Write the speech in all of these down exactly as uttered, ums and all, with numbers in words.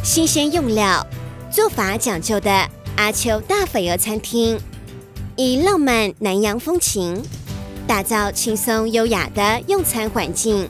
新鲜用料、做法讲究的阿秋大肥鹅餐厅，以浪漫南洋风情，打造轻松优雅的用餐环境，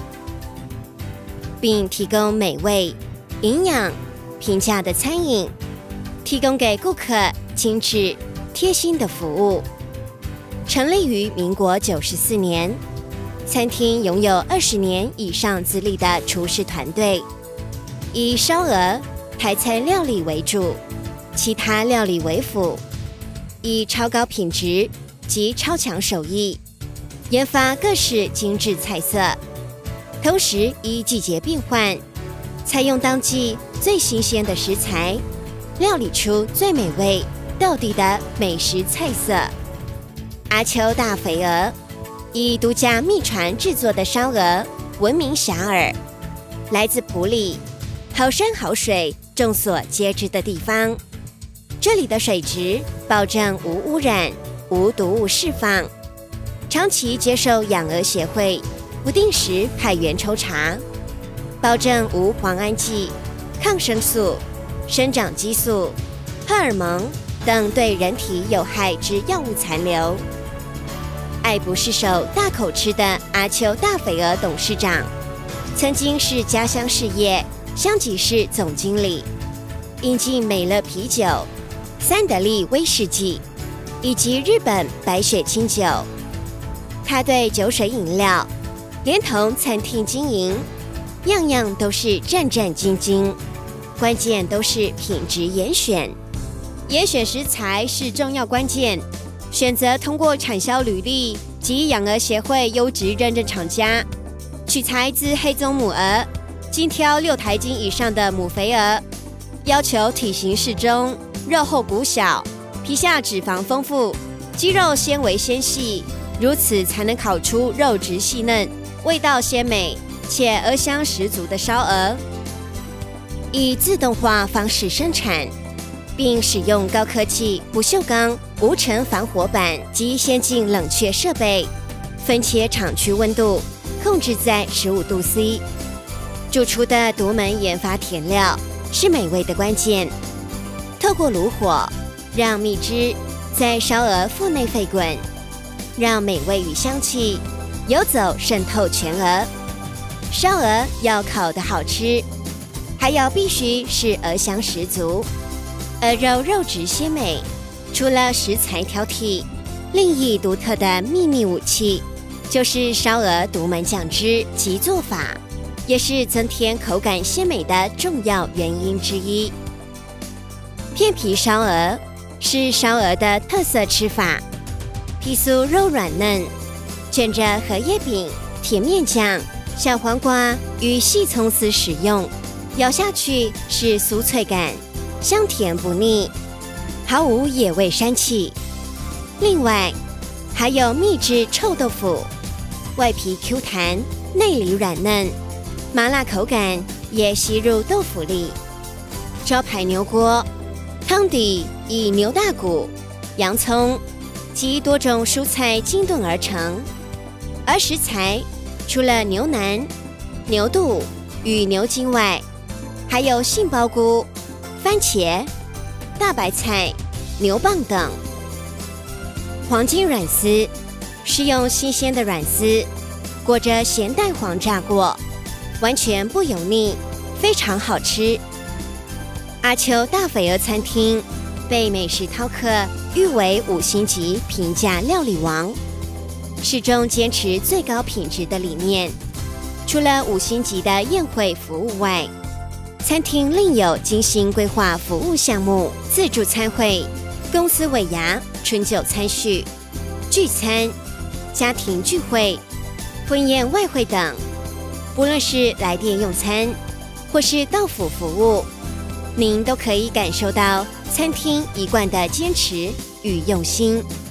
并提供美味、营养、平价的餐饮，提供给顾客精致、贴心的服务。成立于民国九十四年，餐厅拥有二十年以上资历的厨师团队，以烧鹅、台菜料理为主，其他料理为辅，以超高品质及超强手艺研发各式精致菜色，同时依季节变换，采用当季最新鲜的食材，料理出最美味道地的美食菜色。阿秋大肥鹅以独家秘传制作的烧鹅闻名遐迩，来自埔里好山好水众所皆知的地方，这里的水质保证无污染、无毒物释放，长期接受养鹅协会不定时派员抽查，保证无磺胺剂、抗生素、生长激素、荷尔蒙等对人体有害之药物残留。爱不释手、大口吃的阿秋大肥鹅董事长，曾经是家乡事业香吉士总经理，引进美乐啤酒、三得利威士忌以及日本白雪清酒。他对酒水饮料连同餐厅经营，样样都是战战兢兢，关键都是品质严选。严选食材是重要关键，选择通过产销履历及养鹅协会优质认证厂家，取材自黑棕母鹅，精挑六台斤以上的母肥鹅，要求体型适中，肉厚骨小，皮下脂肪丰富，肌肉纤维纤细，如此才能烤出肉质细嫩、味道鲜美且鹅香十足的烧鹅。以自动化方式生产，并使用高科技不锈钢无尘防火板及先进冷却设备，分切厂区温度控制在十五度 C。 主厨的独门研发甜料是美味的关键，透过炉火让蜜汁在烧鹅腹内沸滚，让美味与香气游走渗透全鹅。烧鹅要烤得好吃，还要必须是鹅香十足，鹅肉肉质鲜美。除了食材挑剔，另一独特的秘密武器就是烧鹅独门酱汁及做法，也是增添口感鲜美的重要原因之一。片皮烧鹅是烧鹅的特色吃法，皮酥肉软嫩，卷着荷叶饼、甜面酱、小黄瓜与细葱丝使用，咬下去是酥脆感，香甜不腻，毫无野味膻气。另外还有秘制臭豆腐，外皮 Q 弹，内里软嫩，麻辣口感也吸入豆腐里。招牌牛锅汤底以牛大骨、洋葱及多种蔬菜精炖而成，而食材除了牛腩、牛肚与牛筋外，还有杏鲍菇、番茄、大白菜、牛蒡等。黄金软丝是用新鲜的软丝裹着咸蛋黄炸过，完全不油腻，非常好吃。阿秋大肥鹅餐厅被美食饕客誉为五星级平价料理王，始终坚持最高品质的理念。除了五星级的宴会服务外，餐厅另有精心规划服务项目，自助餐会、公司尾牙、春酒餐叙、聚餐、家庭聚会、婚宴外汇等。不论是来店用餐，或是到府服务，您都可以感受到餐厅一贯的坚持与用心。